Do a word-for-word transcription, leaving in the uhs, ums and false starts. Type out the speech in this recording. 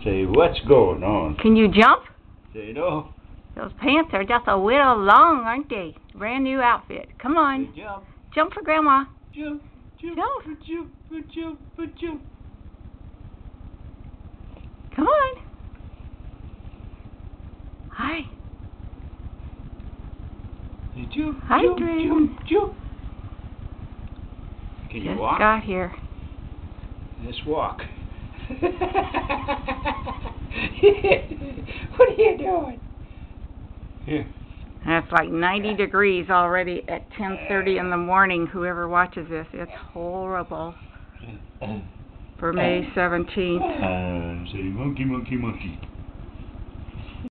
Say, what's going on? Can you jump? Say, no. Those pants are just a little long, aren't they? Brand new outfit. Come on. Say, jump. Jump for Grandma. Jump. Jump. Jump. Jump. Jump. Jump. Jump. Come on. Hi. Say, jump. Hi, jump, Draeden. jump. Jump. Can you Just walk? got here. Let's walk. What are you doing? Here. And it's like ninety degrees already at ten thirty in the morning. Whoever watches this, it's horrible. For May seventeenth. Uh, say monkey, monkey, monkey.